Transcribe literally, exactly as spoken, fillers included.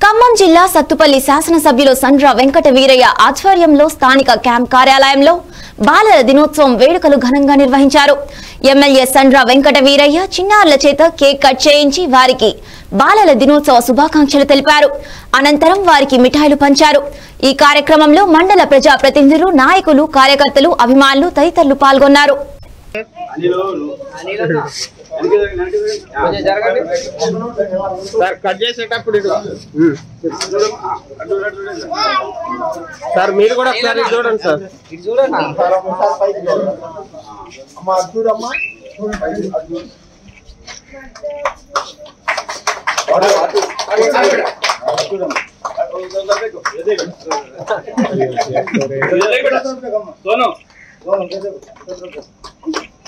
ఖమ్మం జిల్లా సత్తుపల్లి శాసనసభ్యులు సండ్ర వెంకట వీరయ్య ఆధ్వర్యంలో స్థానిక క్యాంప్ కార్యాలయంలో బాలల దినోత్సవం వేడుకలు ఘనంగా నిర్వహించారు. ఎమ్మెల్యే సండ్ర వెంకట వీరయ్య చిన్నారుల చేత కేక్ కట్ చేయించి వారికి బాలల దినోత్సవ శుభాకాంక్షలు తెలిపారు. అనంతరం వారికి మిఠాయిలు పంచారు. ఈ కార్యక్రమంలో మండల ప్రజా ప్రతినిధులు, నాయకులు, కార్యకర్తలు, అభిమానులు తదితరులు పాల్గొన్నారు. సార్ కట్ చేసేటప్పుడు సార్ మీరు కూడా ఒకసారి చూడండి సార్. ఇది చూడండి అమ్మా.